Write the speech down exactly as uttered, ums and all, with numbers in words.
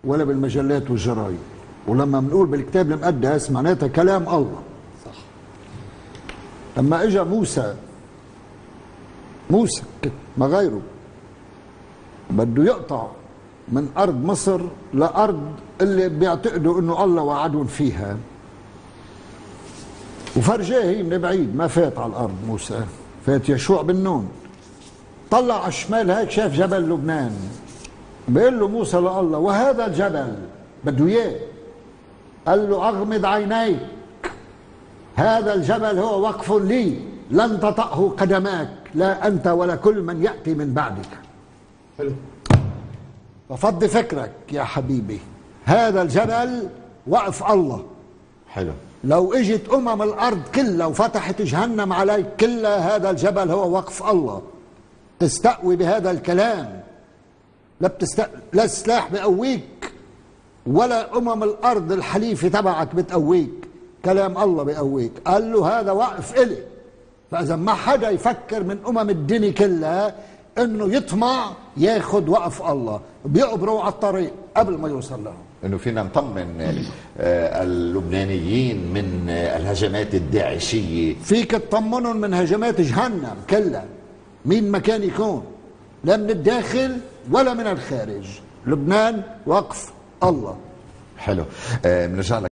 ولا بالمجلات والجرايد. ولما بنقول بالكتاب المقدس معناتها كلام الله. صح. لما اجى موسى موسى ما غيره بده يقطع من ارض مصر لارض اللي بيعتقدوا انه الله وعدهم فيها، وفرجاه هي من بعيد، ما فات على الارض موسى، فات يشوع بن نون، طلع على الشمال هيك شاف جبل لبنان، بيقول له موسى لله وهذا الجبل بده اياه، قال له اغمض عينيك، هذا الجبل هو وقف لي لن تطأه قدماك، لا انت ولا كل من ياتي من بعدك. حلو. ففضي فكرك يا حبيبي، هذا الجبل وقف الله. حلو. لو اجت امم الارض كلها وفتحت جهنم عليك كلها، هذا الجبل هو وقف الله. تستقوي بهذا الكلام، لا بتست... لا السلاح بقويك ولا امم الارض الحليفه تبعك بتقويك، كلام الله بقويك. قال له هذا وقف الي. فاذا ما حدا يفكر من امم الدنيا كلها انه يطمع ياخذ وقف الله، بيقبروا على الطريق قبل ما يوصل لهم. انه فينا نطمن اللبنانيين من الهجمات الداعشيه، فيك تطمنهم من هجمات جهنم كلها مين ما كان يكون، لا من الداخل ولا من الخارج. لبنان وقف الله. حلو. بنرجع لك